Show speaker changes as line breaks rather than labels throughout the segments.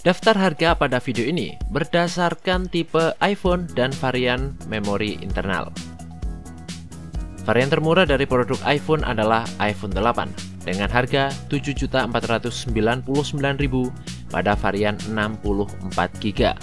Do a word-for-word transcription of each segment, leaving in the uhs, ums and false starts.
Daftar harga pada video ini berdasarkan tipe iPhone dan varian memori internal. Varian termurah dari produk iPhone adalah iPhone delapan dengan harga tujuh juta empat ratus sembilan puluh sembilan ribu pada varian enam puluh empat giga.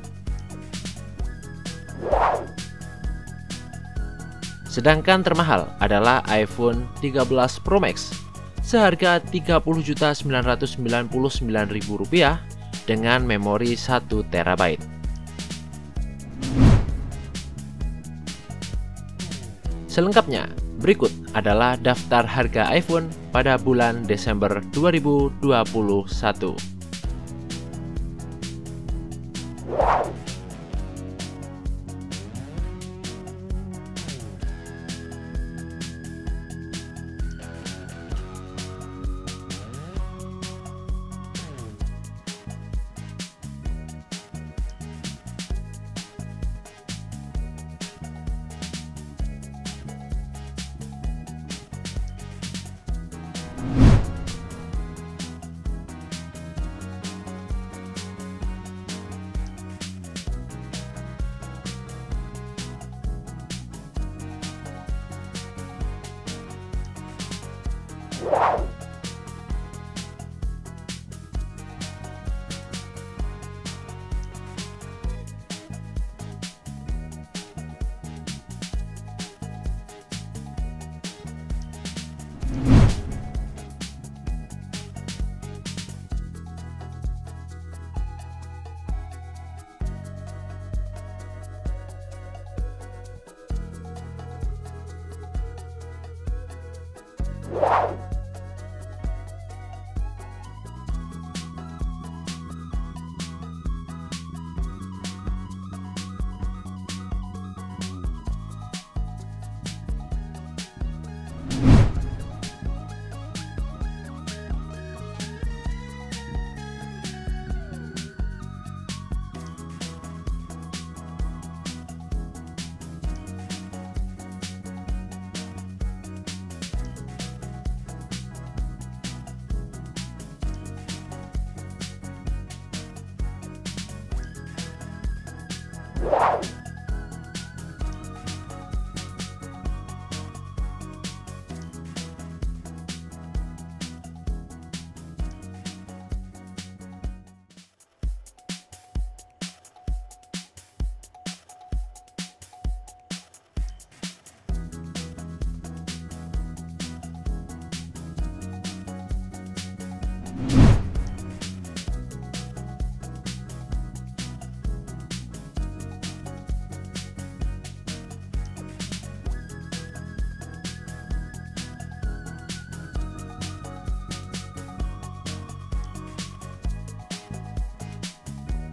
Sedangkan termahal adalah iPhone tiga belas Pro Max seharga tiga puluh juta sembilan ratus sembilan puluh sembilan ribu rupiah dengan memori satu terabyte. Selengkapnya, berikut adalah daftar harga iPhone pada bulan Desember dua ribu dua puluh satu.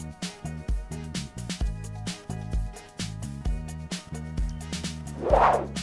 Wow.